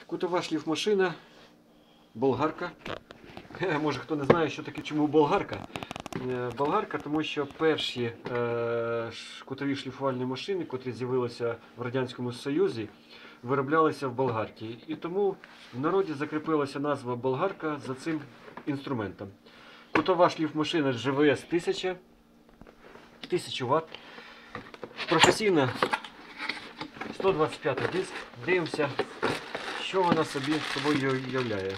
Кутова шліфмашина, болгарка. Може хто не знає, що таке, чому болгарка. Болгарка, тому що перші кутові шліфувальні машини, котрі з'явилися в Радянському Союзі, вироблялися в Болгарці. І тому в народі закріпилася назва болгарка за цим інструментом. Кутова шліфмашина ЖВС 1000 Вт. Професійна 125 диск. Дивимося, що вона собою являє.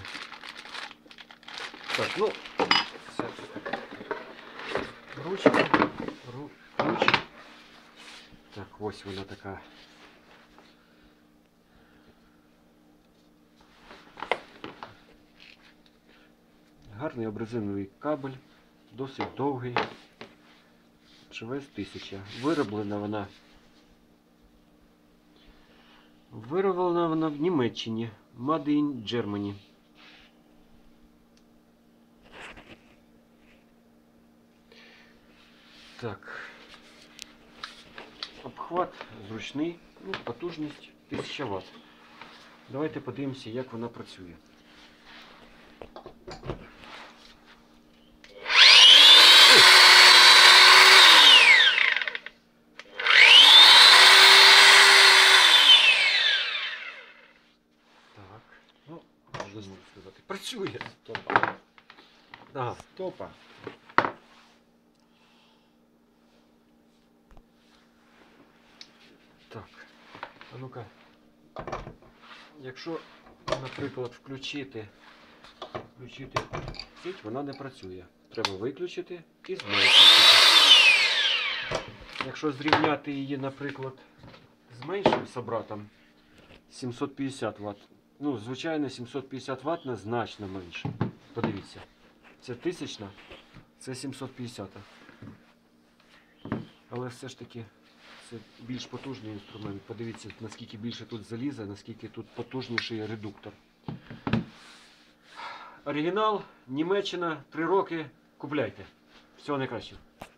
Так, ну, все. Ручка. Так, ось вона така. Гарний обрезиновий кабель, досить довгий. ЖВС 1000. Вироблена вона в Німеччині. Made in Germany. Так. Обхват зручний, ну, потужність 1000 Вт. Давайте подивимося, як вона працює. Так, ну, можна сказати, працює. Стопа. Ага. Стопа. Так, а ну-ка, якщо, наприклад, включити сіть, вона не працює. Треба виключити і зменшити. Якщо зрівняти її, наприклад, з меншим собратом 750 Вт, ну, звичайно, 750 Вт не значно менше. Подивіться, це 1000, це 750. Але все ж таки це більш потужний інструмент. Подивіться, наскільки більше тут заліза, наскільки тут потужніший редуктор. Оригінал, Німеччина, 3 роки. Купляйте. Всього найкращого.